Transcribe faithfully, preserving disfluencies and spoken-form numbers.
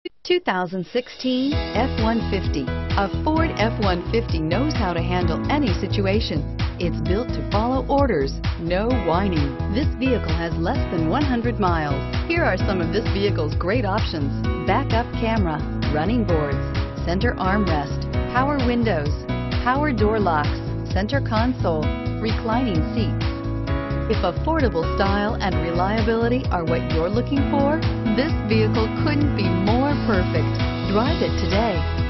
two thousand sixteen F one fifty. A Ford F one fifty knows how to handle any situation. It's built to follow orders, no whining. This vehicle has less than one hundred miles. Here are some of this vehicle's great options: backup camera, running boards, center armrest, power windows, power door locks, center console, reclining seats. If affordable style and reliability are what you're looking for, this vehicle couldn't be more perfect. Drive it today.